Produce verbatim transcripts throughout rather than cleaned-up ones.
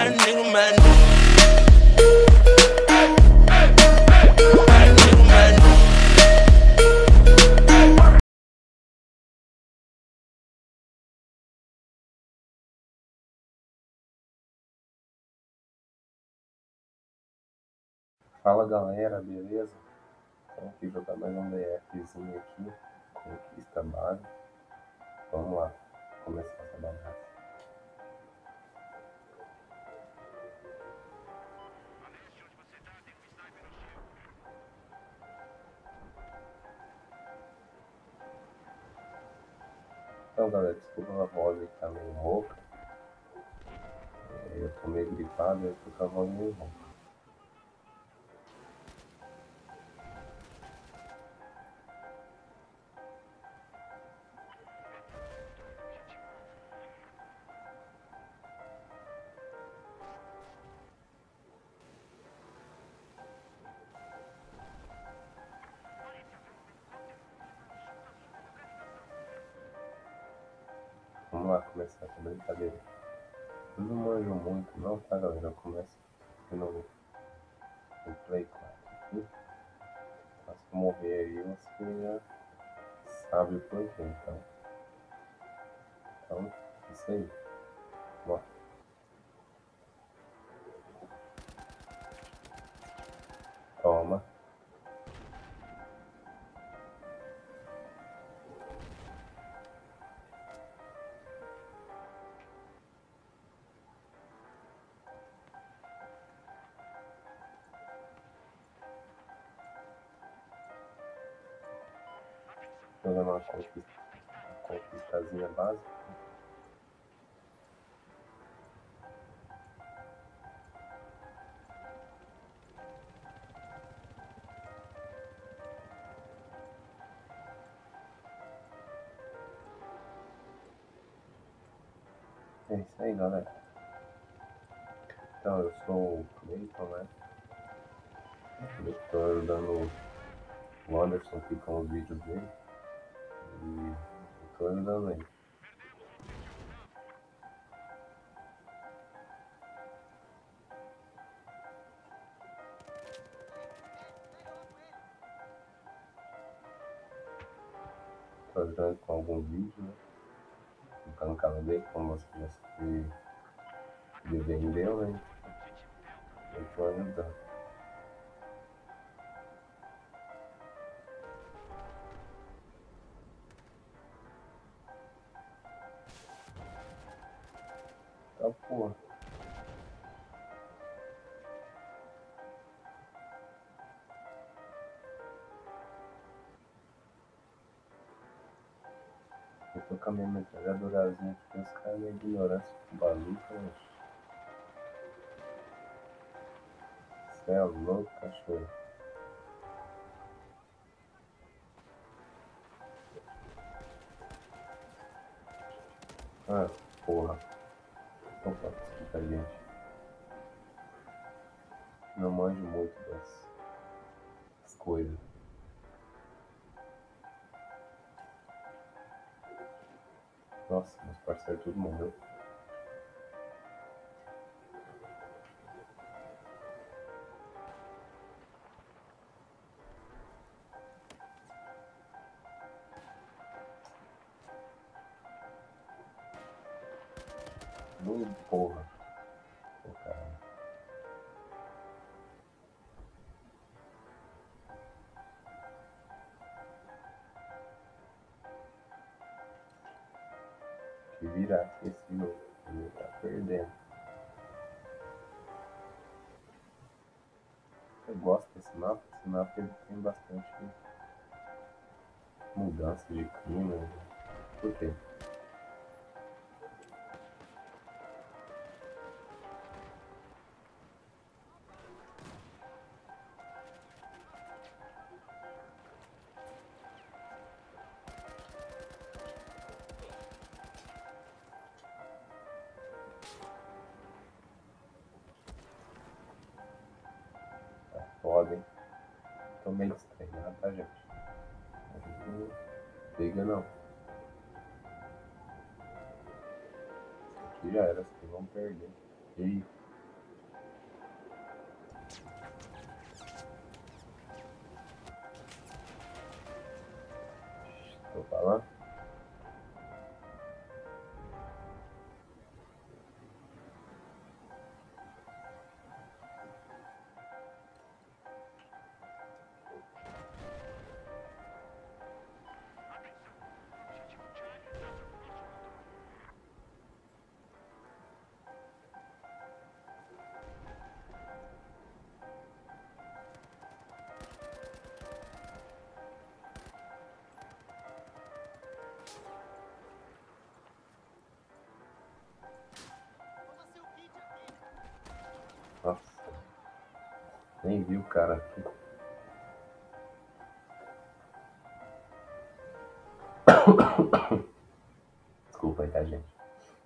My nigga, my nigga. My nigga, my nigga. Fala galera, beleza? Então aqui jogar mais um BFzinho aqui, conquista base. Vamos lá, começar essa bagaça. Então galera, desculpa a voz aí que tá meio rouca. Eu tô meio gripado, eu tô com a voz meio rouca. Vamos lá começar essa brincadeira. Eu não manjo muito não, tá galera? Eu começo aqui no, no Play quatro aqui. Mas se eu morrer aí, você já sabe o porquê, então. Então, isso aí. Bora. Toma. Jogando uma conquista, conquistazinha básica. É isso aí, galera. Então, eu sou o Cleiton, né? Eu estou ajudando o Anderson aqui com os vídeos dele. E estou ajudando ele. Estou ajudando com alguns vídeos, né? No canal dele, como você já se ele vendeu, né? Eu estou ajudando. Tá, porra. Eu tô com a minha metralhadorazinha aqui, os caras me ignorância com bazuca, né? Você é louco, cachorro. Ah, porra. Opa, desculpa, gente. Não manjo muito das, das coisas. Nossa, meus parceiros tudo morreu. Muito porra. Pô, cara. Que virar esse jogo. Ele tá perdendo. Eu gosto desse mapa. Esse mapa ele tem bastante mudança de clima. Por quê? Tá foda, hein? Tô meio destreinado, tá, gente? Não liga não. Aqui já era, vocês vão perder. E Nossa, nem vi o cara aqui. Desculpa aí, tá, gente?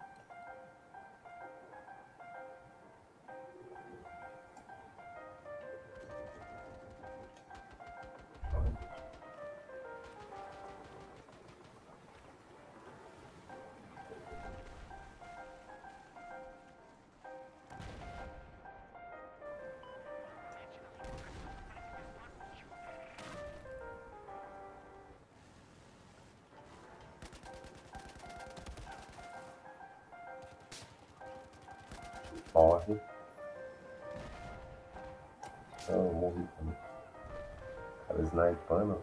Morre. Eu morri também. Cara snipando.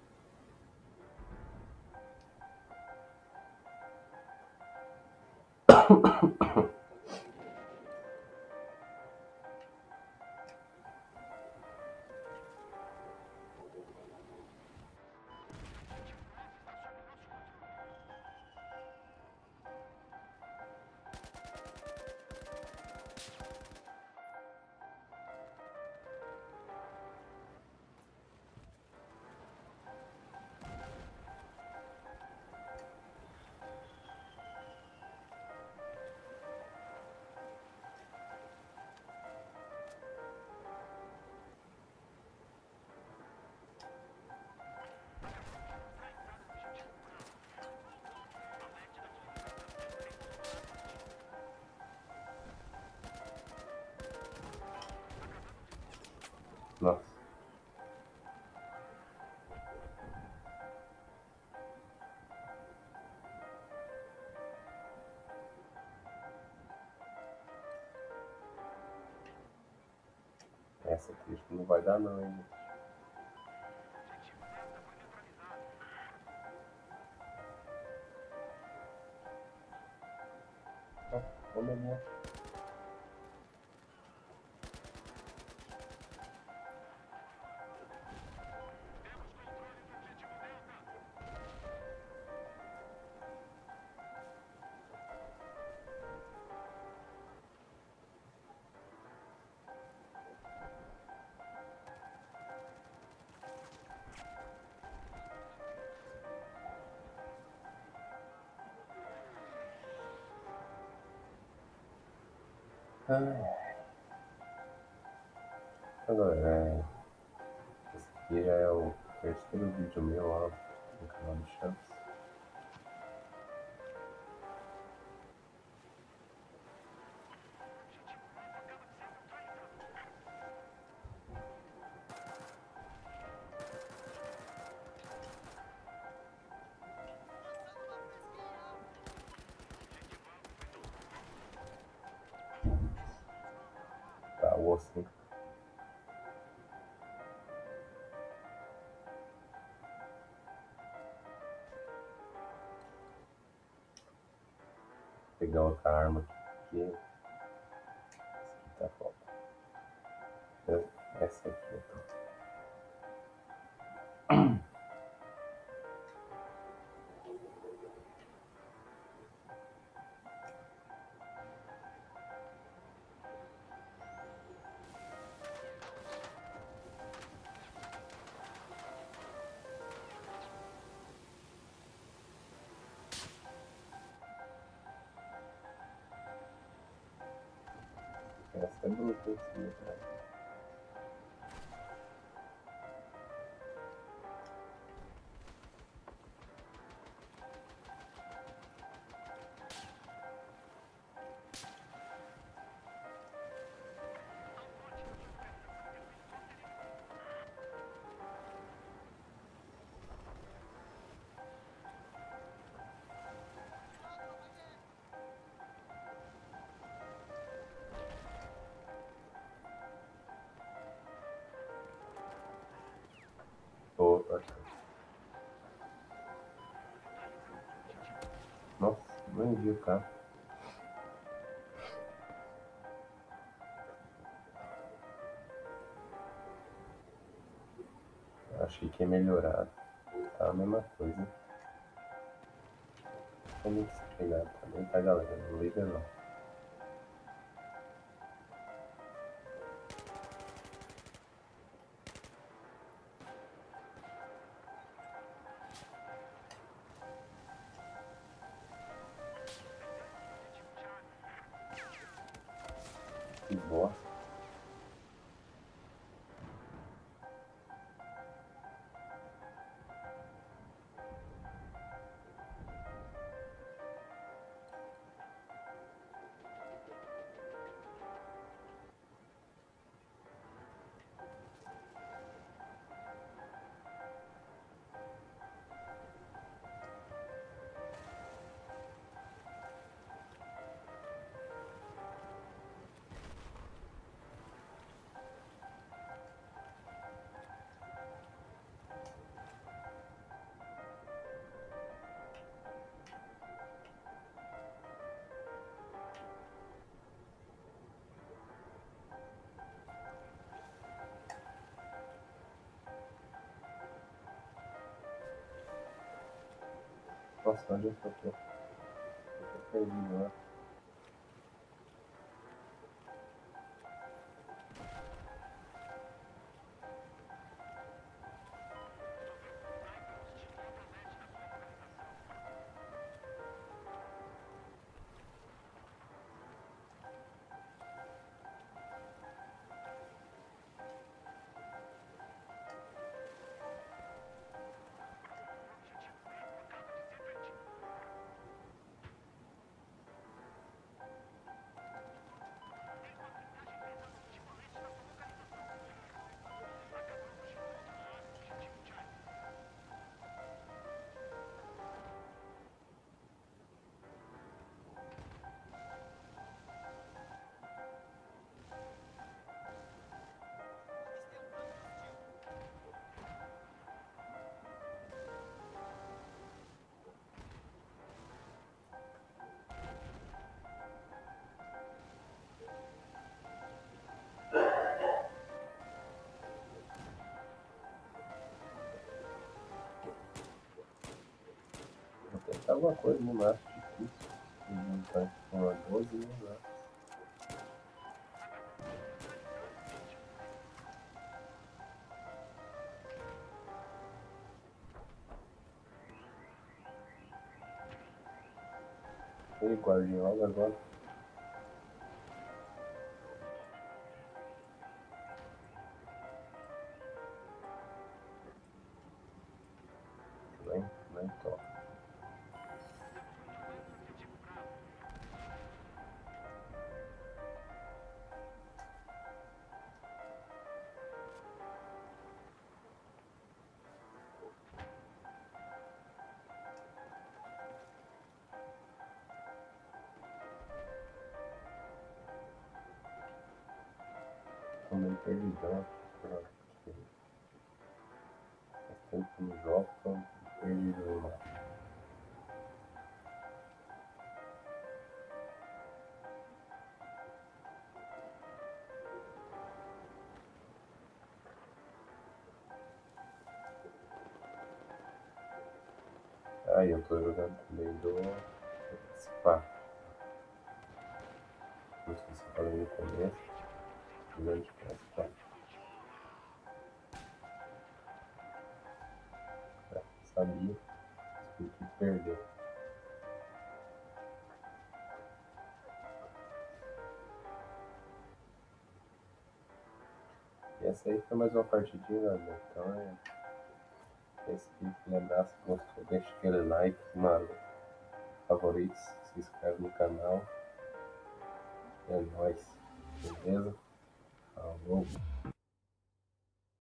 Nossa. Essa aqui acho que não vai dar não, hein? Ah, como é bom. Agora, é... esse aqui já é o terceiro vídeo meu lá no canal do Champs. Tá, o osso. Pegar outra arma aqui. Essa aqui tá foda. Essa aqui, então. Essa é bruta, assim, cara. Tô, aqui. Nossa, nem vi o cara. Achei que ia melhorar. Tá a mesma coisa. Tô muito treinado também, tá, galera? Não liga não. Que bosta. Nossa, onde é que eu tô? Eu tô perdido, né? Vou tentar alguma coisa no máximo difícil. Não tá com uma doze, né? Ei, Guardiola agora. Nem, nem toca. Tô meio perdidão. Pronto. Faz tempo que eu não jogo, tô perdido no mapa. Aí eu tô jogando também do Spa. Não sei se eu falei no começo. Jogando de Spa. É, sabia que perdeu. E essa aí foi mais uma partidinha, né? Então é. Esse aquele abraço, gostou, deixa aquele like, mano, favoritos, se inscreve no canal. É nóis, beleza? Falou.